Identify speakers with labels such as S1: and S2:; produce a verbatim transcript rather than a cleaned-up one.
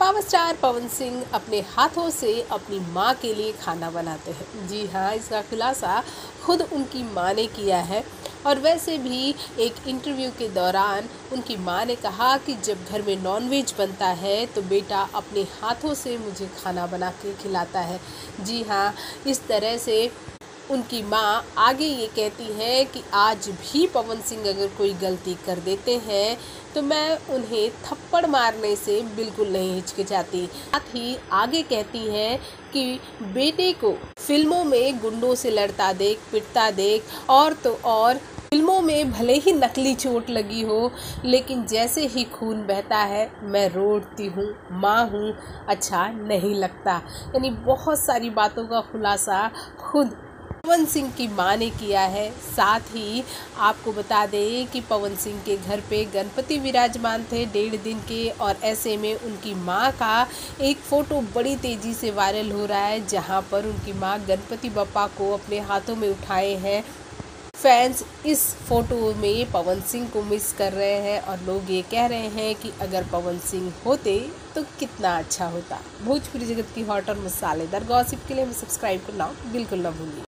S1: Power star Pawan Singh अपने हाथों से अपनी मां के लिए खाना बनाते हैं। जी हाँ, इसका खुलासा खुद उनकी मां ने किया है। और वैसे भी एक इंटरव्यू के दौरान उनकी मां ने कहा कि जब घर में नॉनवेज बनता है तो बेटा अपने हाथों से मुझे खाना बना के खिलाता है। जी हाँ, इस तरह से उनकी मां आगे ये कहती है कि आज भी पवन सिंह अगर कोई गलती कर देते हैं तो मैं उन्हें थप्पड़ मारने से बिल्कुल नहीं हिचकिचाती। साथ ही आगे कहती हैं कि बेटे को फिल्मों में गुंडों से लड़ता देख, पिटता देख और तो और फिल्मों में भले ही नकली चोट लगी हो, लेकिन जैसे ही खून बहता है मैं रो उठती हूँ, माँ हूँ, अच्छा नहीं लगता। यानी बहुत सारी बातों का खुलासा खुद पवन सिंह की मां ने किया है। साथ ही आपको बता दें कि पवन सिंह के घर पे गणपति विराजमान थे डेढ़ दिन के, और ऐसे में उनकी मां का एक फ़ोटो बड़ी तेज़ी से वायरल हो रहा है, जहां पर उनकी मां गणपति बप्पा को अपने हाथों में उठाए हैं। फैंस इस फोटो में पवन सिंह को मिस कर रहे हैं और लोग ये कह रहे हैं कि अगर पवन सिंह होते तो कितना अच्छा होता। भोजपुरी जगत की हॉट और मसालेदार गॉसिप के लिए हमें सब्सक्राइब करना बिल्कुल ना भूलिए।